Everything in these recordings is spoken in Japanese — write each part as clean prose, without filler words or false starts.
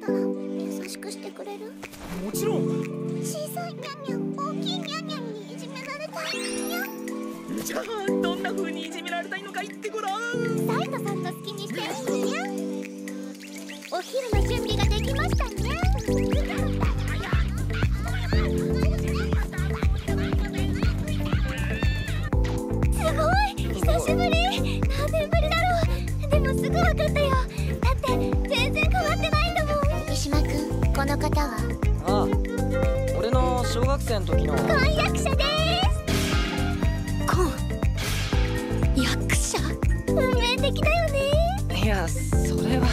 なら優しくしてくれる？ もちろん。 小さいニャンニャン、大きいニャンニャンにいじめられたいニャン。 じゃあどんな風にいじめられたいのか言ってごらん。 サイトさんの好きにしてるニャン。お昼の準備ができましたニャン。すごい久しぶり。何年ぶりだろう。でもすぐ分かったよ。だって全然変わってないんだもん。三島君、この方は？ ああ、俺の小学生の時の婚約者です。婚約者？運命的だよね。 いや、それは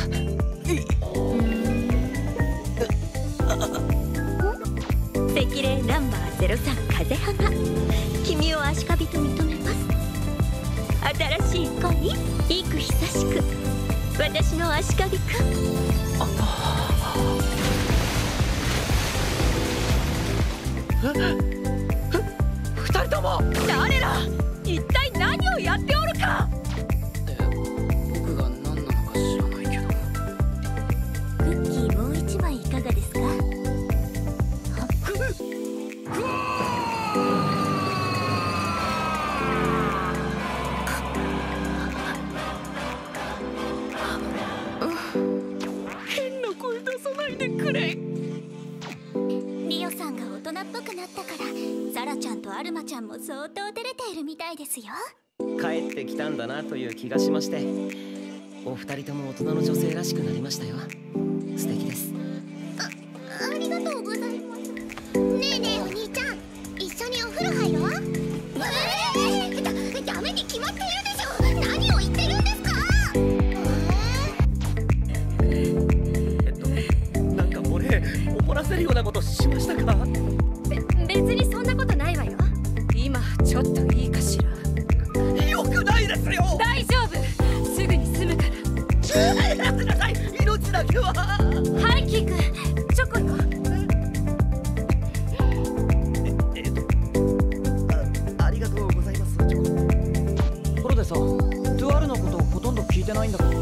赤霊ナンバー03風花、君を足利と認めます。新しい恋、幾久しく私の足利くん。 二人とも誰ら、一体何をやっておるか。 僕が何なのか知らないけど。 クッキーもう一枚いかがですか？ 変な声出さないでくれ。 リオさんが大人っぽくなったからサラちゃんとアルマちゃんも相当照れているみたいですよ。 帰ってきたんだなという気がしまして、お二人とも大人の女性らしくなりましたよ。素敵です。 ありがとうございます。ねえねえお兄ちゃん、一緒にお風呂入ろう。ダメに決まってるでしょ。何を言ってるんですか？ なんか俺怒らせるようなことしましたか？ 別にそんなことないわよ。今ちょっといいかしら。 よくないですよ。 大丈夫、すぐに済むから。 やってください。命だけは。 はい、キーくん、チョコよ。 ありがとうございます。 ところでさ、トゥアルのことほとんど聞いてないんだけど。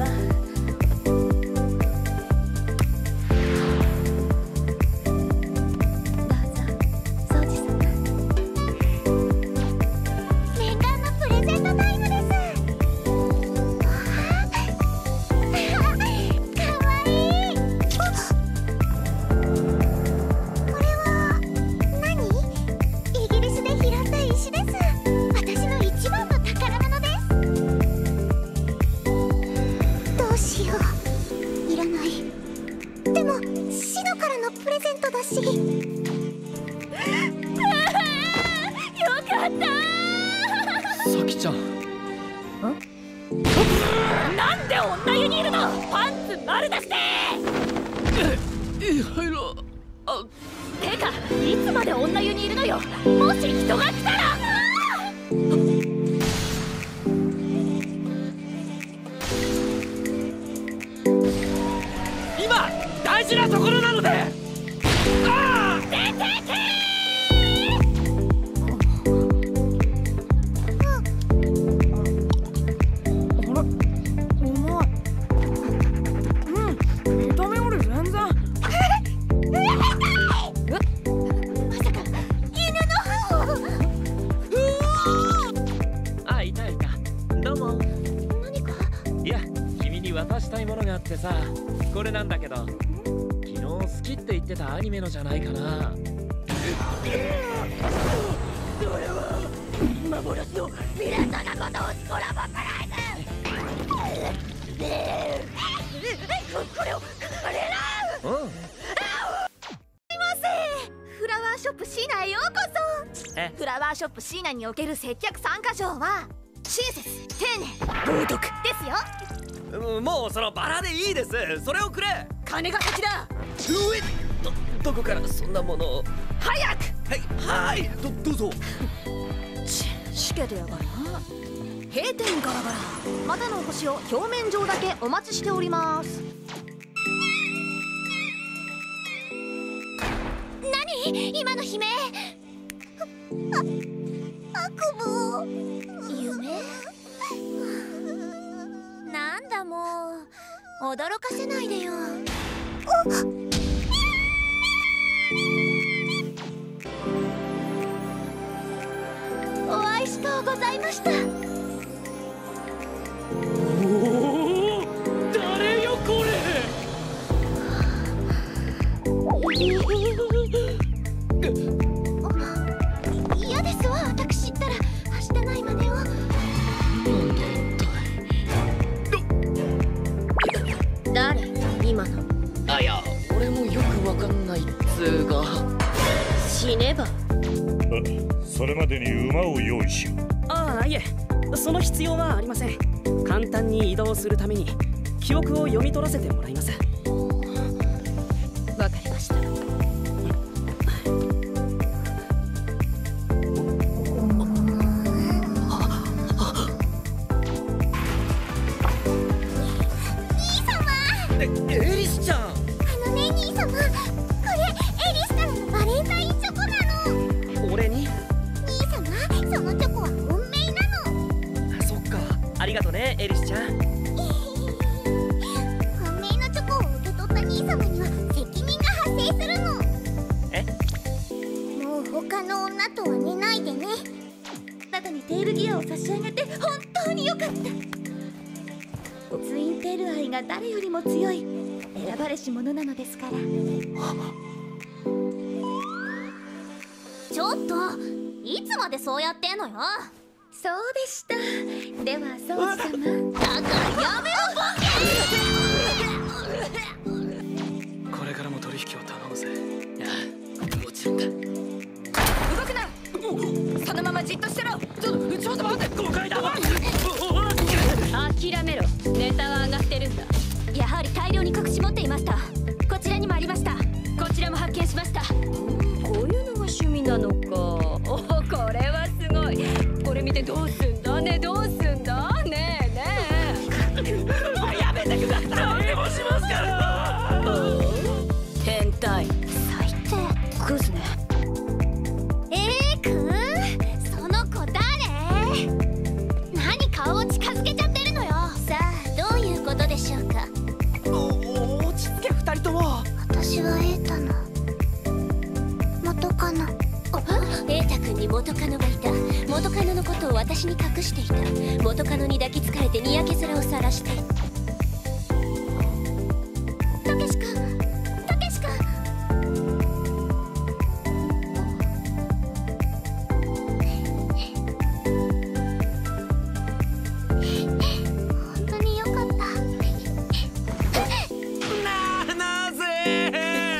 念願のプレゼントタイムです。かわいい。これは何？イギリスで拾った石です。私の一番の宝物です。どうしよう、いらない。でもシノからのプレゼントだし。よかったー。 さきちゃん。 なんで女湯にいるの？パンツ丸出して。 いろいろ。 てか、いつまで女湯にいるのよ。もし人が来たら。 今大事なところなので。 出てけ見た目より全然。 まさか犬の歯を。 あ、いたいた。どうも。 何か？ いや、君に渡したいものがあってさ、これなんだけど、昨日好きって言ってたアニメのじゃないかな。それは幻のヴィランダなことをコラボプライズ。これをあれな。うん。 フラワーショップシーナへようこそ。フラワーショップシーナにおける接客参加条は親切、丁寧、道徳ですよ。 もうそのバラでいいです。それをくれ。 金が先だ。 どこからそんなものを。 早く。 はい、どうぞ。 しけてやがるな。閉店ガラガラ。またのお越しを表面上だけお待ちしております。 何？今の悲鳴。悪夢？なんだもう、驚かせないでよ。 お愛しとうございました。 おお、誰よこれ。 嫌ですわ、私ったらはしたない真似を。 誰今の。 あ、いや俺もよくわかんないっつうが。 死ねば。 それまでに馬を用意しよう。 ああ、いえ、その必要はありません。簡単に移動するために記憶を読み取らせてもらいます。 わかりました。 エリスちゃん。 あのね、兄様、これエリスからのバレンタインチョコなの。 俺に。 兄様、そのチョコは本命なの。 そっか、ありがとねエリスちゃん。 本命のチョコを受け取った兄様には責任が発生するの。 え？ もう他の女とは寝ないでね。あなたにテールギアを差し上げて本当によかった。ツインテール愛が誰よりも強い選ばれし者なのですから。ちょっといつまでそうやってんのよ。そうでした。では宗司様、だからやめろボケ。 これからも取引を頼むぜ。 もちろんだ。 動くな。そのままじっとしてろ。ちょっと待って。 誤解だわ。 諦めろ。ネタは上がってるんだ。 やはり大量に隠し持っていました。こちらにもありました。 こちらも発見しました。こういうのが趣味なのか。おお、これはすごい。これ見てどうすんだね、どうすんだねえねやめてください。何でもしますから。 変態。 最低。 クズね。 くん、その子誰？何顔を近づけちゃってるのよ。さあ、どういうことでしょうか。 落ち着け二人とも。 私はエータの元カノ。 エータ君に元カノがいた。元カノのことを私に隠していた。元カノに抱きつかれてにやけ面を晒して。 たけし君、たけし君。本当によかった。 なぜ。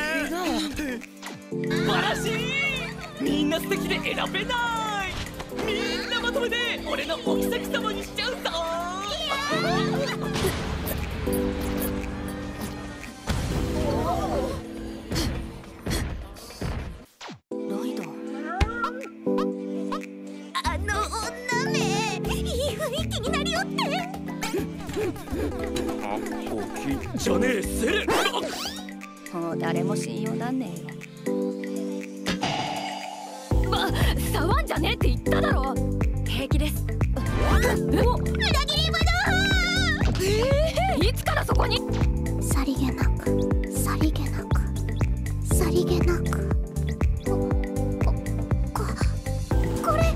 バラシみんな素敵で選べない。みんなまとめて俺のお妃様にしちゃうぞ。 ライダー。 あの女め、いい雰囲気になりおって。 おきじゃねえセレ。 もう誰も信用なんねえよ。 触んじゃねえって言っただろ。平気です。 裏切り者。 いつからそこに。 さりげなく、さりげなく、さりげなく。これ。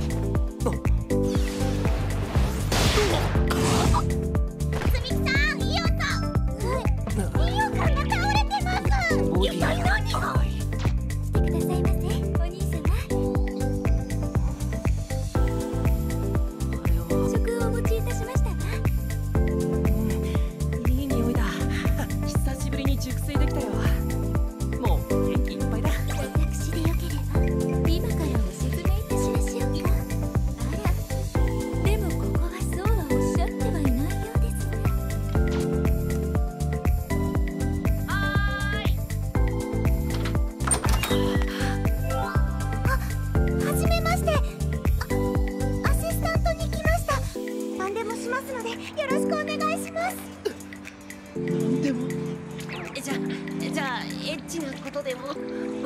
つみさん、イオさん。イオさんが倒れてます。一体何が。してくださいませ、お兄様。食をお持ちいたしましたわ。 いい匂いだ。久しぶりに熟睡できたよ。もう元気いっぱいだ。 私でよければ今からお説明いたしましょうか。あら、でもここはそうはおっしゃってはいないようですね。はじめまして。アシスタントに来ました。何でもしますのでよろしくお願いします。 なんでも。 じゃあエッチなことでも。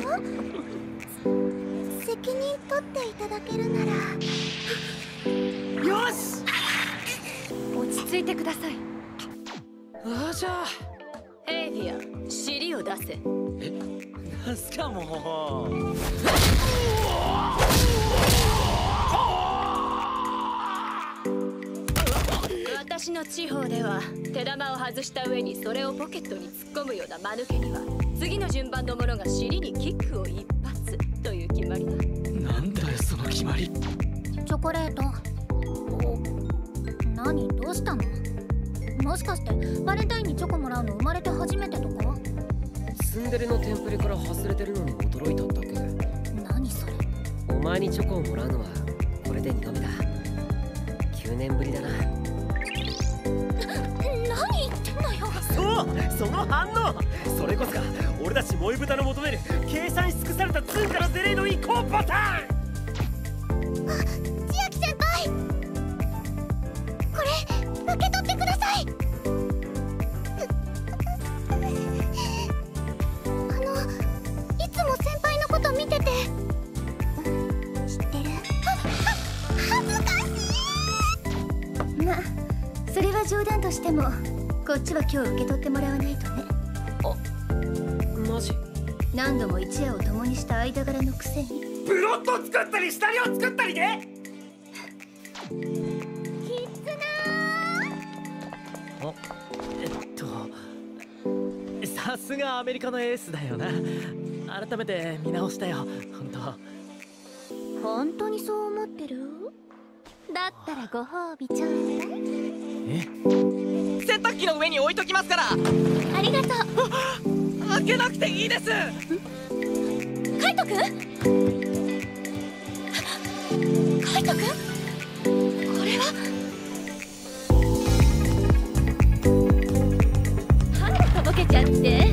責任取っていただけるなら。 よし。 落ち着いてください。 じゃあエイビア、尻をを出せ。 なんすかもう。 私の地方では手玉を外した上にそれをポケットに突っ込むような間抜けには次の順番の者が尻にキックを一発という決まりだ。 なんだよその決まり。 チョコレート。何どうしたの？もしかしてバレンタインにチョコもらうの生まれて初めてとか？ ツンデレのテンプレから外れてるのに驚いただけ。 何それ？ お前にチョコをもらうのはこれで2度目だ。9年ぶりだな。 何言ってんのよ。 その反応、それこそが俺たち萌え豚の求める計算し尽くされたツンからデレイの移行パターン。 千秋先輩、これ受け取ってください。いつも先輩のこと見てて知ってる。恥ずかしい。まあそれは冗談としてもこっちは今日受け取ってもらわないとね。 マジ？ 何度も一夜を共にした間柄のくせに。 ブロッド作ったり下着を作ったりで。 キッズナー。さすがアメリカのエースだよな。改めて見直したよ、 本当にそう思ってる？だったらご褒美ちょうだい。 洗濯機の上に置いときますから。 ありがとう。 開けなくていいです。 カイトくん？カイトくん？これははいとぼけちゃって。